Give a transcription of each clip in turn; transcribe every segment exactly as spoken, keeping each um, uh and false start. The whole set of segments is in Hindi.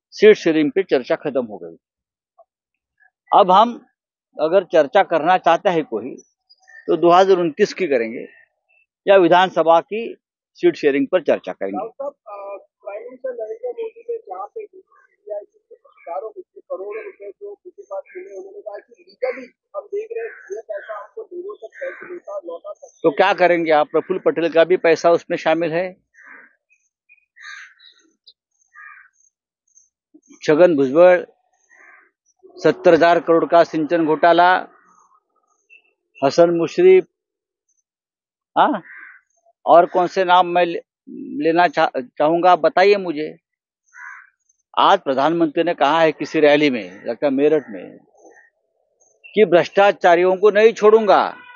सीट शेयरिंग पे चर्चा खत्म हो गई। अब हम अगर चर्चा करना चाहता है कोई तो दो हज़ार उनतीस की करेंगे या विधानसभा की सीट शेयरिंग पर चर्चा करेंगे। प्राइम मिनिस्टर नरेंद्र मोदी ने जहाँ पे हजारों करोड़ों रुपए जो उनके पास मिले, उन्होंने कहा कि लीगली हम देख रहे हैं ये पैसा आपको लोगों तक पैसे देता लौटा सकते। तो क्या करेंगे आप? प्रफुल्ल पटेल का भी पैसा उसमें शामिल है, छगन भुजबल, सत्तर हजार करोड़ का सिंचन घोटाला, हसन मुशरीफ, हाँ, और कौन से नाम मैं ले, लेना चा, चाहूंगा, बताइए मुझे। आज प्रधानमंत्री ने कहा है किसी रैली में, लगता है मेरठ में, कि भ्रष्टाचारियों को नहीं छोड़ूंगा।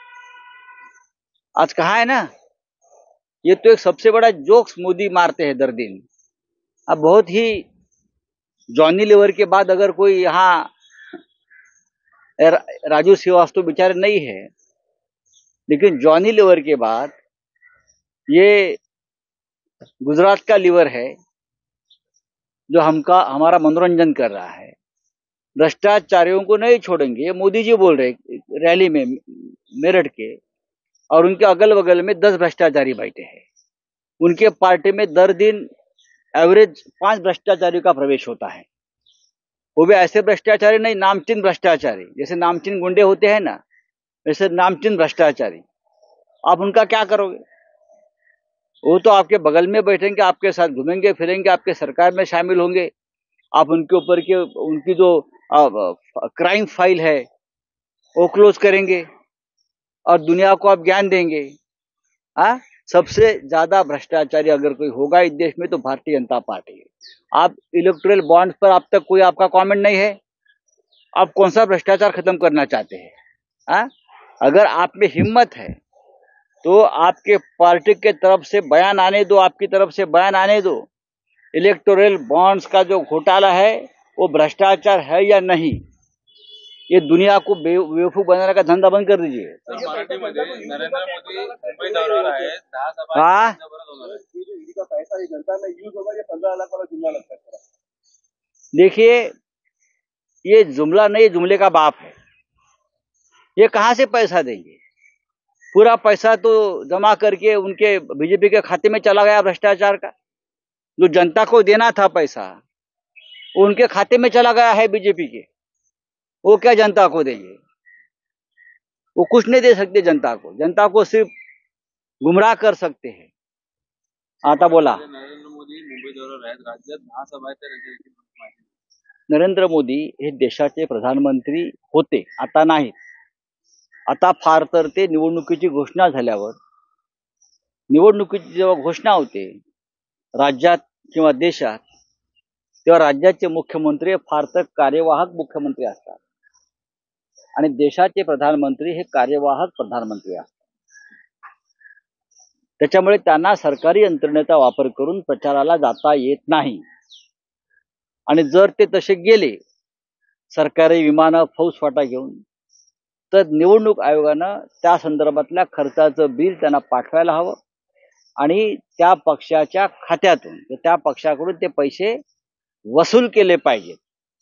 आज कहा है ना, ये तो एक सबसे बड़ा जोक्स मोदी मारते हैं दर दिन। अब बहुत ही जॉनी लीवर के बाद अगर कोई यहाँ राजू श्रीवास्तव बेचारे नहीं है, लेकिन जॉनी लीवर के बाद ये गुजरात का लीवर है जो हमका हमारा मनोरंजन कर रहा है। भ्रष्टाचारियों को नहीं छोड़ेंगे, मोदी जी बोल रहे रैली में मेरठ के, और उनके अगल बगल में दस भ्रष्टाचारी बैठे हैं। उनके पार्टी में दर दिन एवरेज पांच भ्रष्टाचारी का प्रवेश होता है। वो भी ऐसे भ्रष्टाचारी नहीं, नामचीन भ्रष्टाचारी, जैसे नामचीन गुंडे होते हैं ना, वैसे नामचीन भ्रष्टाचारी। आप उनका क्या करोगे? वो तो आपके बगल में बैठेंगे, आपके साथ घूमेंगे फिरेंगे, आपके सरकार में शामिल होंगे। आप उनके ऊपर के उनकी जो क्राइम फाइल है वो क्लोज करेंगे और दुनिया को आप ज्ञान देंगे। हाँ, सबसे ज्यादा भ्रष्टाचारी अगर कोई होगा इस देश में तो भारतीय जनता पार्टी है। आप इलेक्टोरल बॉन्ड्स पर अब तक कोई आपका कमेंट नहीं है। आप कौन सा भ्रष्टाचार खत्म करना चाहते हैं? हाँ, अगर आप में हिम्मत है तो आपके पार्टी के तरफ से बयान आने दो, आपकी तरफ से बयान आने दो। इलेक्टोरल बॉन्ड्स का जो घोटाला है वो भ्रष्टाचार है या नहीं, ये दुनिया को बेवकूफ बनाने का धंधा बंद कर दीजिए। नरेंद्र मोदी मुंबई दौऱ्यावर आहेत, दहा सभा हाँ, का पैसा ये जनता में यूज होगा, ये पंद्रह लाख वाला जुमला लगता है। देखिए, ये जुमला नहीं, जुमले का बाप है। ये कहां से पैसा देंगे? पूरा पैसा तो जमा करके उनके बीजेपी के खाते में चला गया भ्रष्टाचार का। जो जनता को देना था पैसा उनके खाते में चला गया है बीजेपी के। वो क्या जनता को देंगे? वो कुछ नहीं दे सकते जनता को। जनता को सिर्फ गुमराह कर सकते हैं। आता बोला नरेंद्र मोदी मुंबई दौऱ्यावर आहेत, राज्यात दहा सभा आहेत। नरेंद्र मोदी हे देशाचे प्रधानमंत्री होते, आता नाहीत। आता फार तर ते निवडणुकीची घोषणा झाल्यावर, निवडणुकीची जेव्हा घोषणा होते राज्यात किंवा देशात, तेव्हा राज्याचे मुख्यमंत्री फार तर कार्यवाहक मुख्यमंत्री असतात आणि देशाचे प्रधानमंत्री हे कार्यवाहक प्रधानमंत्री असतात। त्याच्यामुळे त्यांना सरकारी यंत्रणेचा वापर करून प्रचाराला जाता येत नाही। आणि जर ते तसे गेले सरकारी विमानं फौजफाटा घेऊन, तर निवडणूक आयोगानं त्या संदर्भातल्या खर्चाचं बिल त्यांना पाठवायला हवं आणि त्या पक्षाच्या खात्यातून, त्या पक्षाकडून ते पैसे वसूल केले पाहिजेत।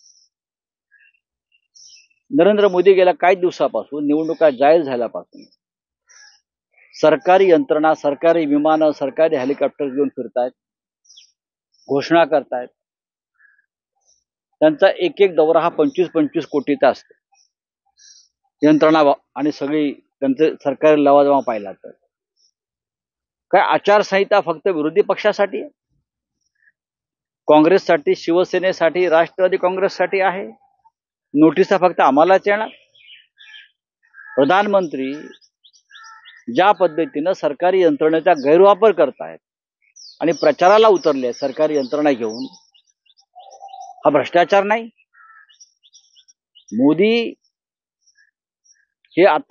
नरेंद्र मोदी गेल्या काही दिवसापासून, निवडणुका जाहीर झाल्यापासून, सरकारी यंत्रणा, सरकारी विमानं, सरकारी हेलिकॉप्टर घेऊन फिरतायत, घोषणा करतायत। त्यांचा एक एक दौरा हा पंचवीस पंचवीस कोटीचा असतो। यंत्रणा आणि सगळी त्यांचे सरकारी लवाजमा पाहिला तर काय आचारसंहिता फक्त विरोधी पक्षासाठी आहे? काँग्रेससाठी, शिवसेनेसाठी, राष्ट्रवादी काँग्रेससाठी आहे? नोटिसा फक्त आम्हालाच येणार? प्रधानमंत्री ज्या पद्धतीनं सरकारी यंत्रणेचा गैरवापर करतायत आणि प्रचाराला उतरले सरकारी यंत्रणा घेऊन, हा भ्रष्टाचार नाही? मोदी हे आता